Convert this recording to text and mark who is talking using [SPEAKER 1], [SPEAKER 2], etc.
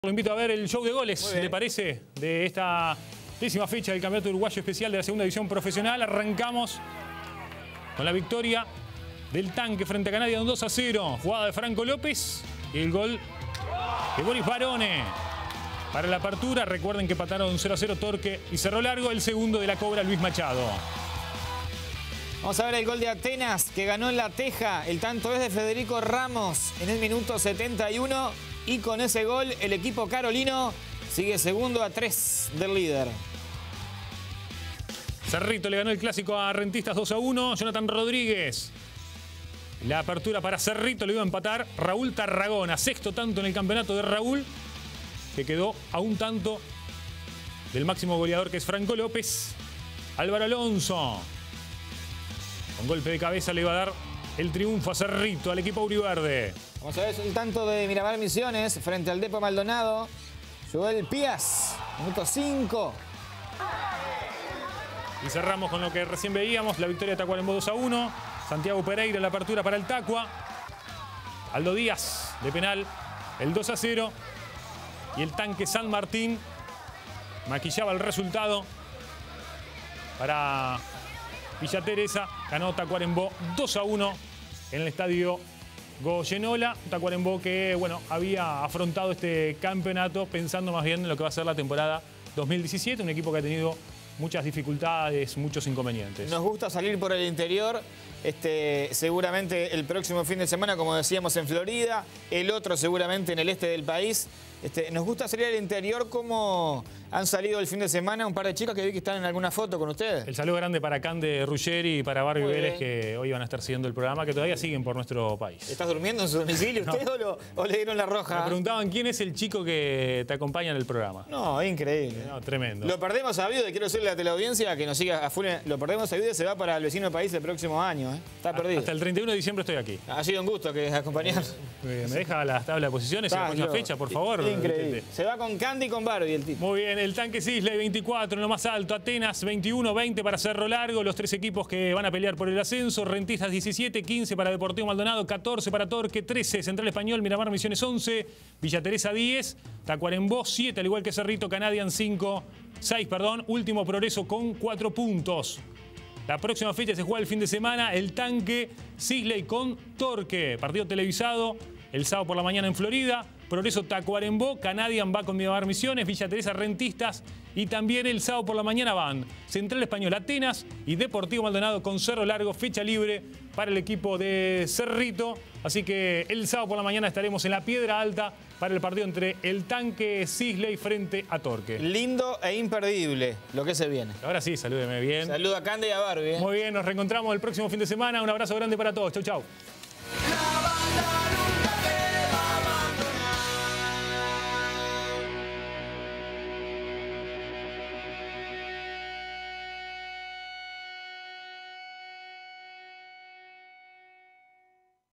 [SPEAKER 1] Lo invito a ver el show de goles, ¿le parece? De esta 10ª fecha del Campeonato Uruguayo Especial de la Segunda División Profesional. Arrancamos con la victoria del Tanque frente a Canadian 2-0. Jugada de Franco López y el gol de Boris Barone. Para la apertura, recuerden que empataron 0-0 Torque y Cerro Largo. El segundo de la cobra Luis Machado.
[SPEAKER 2] Vamos a ver el gol de Atenas, que ganó en La Teja. El tanto es de Federico Ramos en el minuto 71. Y con ese gol, el equipo carolino sigue segundo a 3 del líder.
[SPEAKER 1] Cerrito le ganó el clásico a Rentistas 2-1. Jonathan Rodríguez. La apertura para Cerrito le iba a empatar Raúl Tarragona. Sexto tanto en el campeonato de Raúl, que quedó a un tanto del máximo goleador, que es Franco López. Álvaro Alonso, con golpe de cabeza, le iba a dar el triunfo a Cerrito, al equipo auriverde.
[SPEAKER 2] Vamos a ver el tanto de Miramar Misiones frente al Depo Maldonado. Joel Pías, minuto 5.
[SPEAKER 1] Y cerramos con lo que recién veíamos, la victoria de Tacuarembó 2-1. Santiago Pereira en la apertura para el Tacua. Aldo Díaz de penal, el 2-0. Y el Tanque San Martín maquillaba el resultado para Villa Teresa. Ganó Tacuarembó 2-1 en el estadio Goyenola. Tacuarembó que, bueno, había afrontado este campeonato pensando más bien en lo que va a ser la temporada 2017. Un equipo que ha tenido muchas dificultades, muchos inconvenientes.
[SPEAKER 2] Nos gusta salir por el interior. Seguramente el próximo fin de semana, como decíamos, en Florida. El otro seguramente en el este del país. Nos gusta salir al interior. Como han salido el fin de semana un par de chicas que vi que están en alguna foto con ustedes.
[SPEAKER 1] El saludo grande para Cande Ruggeri y para Barbie Vélez, que hoy van a estar siguiendo el programa, que todavía siguen por nuestro país.
[SPEAKER 2] ¿Estás durmiendo en su domicilio usted o le dieron la roja?
[SPEAKER 1] Me preguntaban quién es el chico que te acompaña en el programa.
[SPEAKER 2] No, es increíble.
[SPEAKER 1] No, tremendo.
[SPEAKER 2] Lo perdemos a viuda, quiero decirle a la teleaudiencia que nos siga a full. Lo perdemos a viuda y se va para el vecino país el próximo año. Está perdido.
[SPEAKER 1] Hasta el 31 de diciembre estoy aquí.
[SPEAKER 2] Ha sido un gusto que acompañarnos.
[SPEAKER 1] ¿Me deja la tabla de posiciones y la próxima fecha, por favor?
[SPEAKER 2] Increíble. Se va con Candy y con Barbie el tipo.
[SPEAKER 1] Muy bien, el Tanque Sisley 24 en lo más alto, Atenas 21-20 para Cerro Largo, los tres equipos que van a pelear por el ascenso. Rentistas 17, 15 para Deportivo Maldonado, 14 para Torque, 13 Central Español, Miramar Misiones 11, Villa Teresa 10, Tacuarembó 7, al igual que Cerrito, Canadian 6, último Progreso con 4 puntos. La próxima fecha se juega el fin de semana, el Tanque Sisley con Torque, partido televisado el sábado por la mañana en Florida. Progreso Tacuarembó, Canadian va con Miramar Misiones, Villa Teresa Rentistas, y también el sábado por la mañana van Central Español Atenas y Deportivo Maldonado con Cerro Largo, fecha libre para el equipo de Cerrito. Así que el sábado por la mañana estaremos en la Piedra Alta para el partido entre el Tanque Sisley frente a Torque.
[SPEAKER 2] Lindo e imperdible lo que se viene.
[SPEAKER 1] Ahora sí, salúdeme bien.
[SPEAKER 2] Saludo a Cande y a Barbie.
[SPEAKER 1] Muy bien, nos reencontramos el próximo fin de semana. Un abrazo grande para todos. Chau, chau.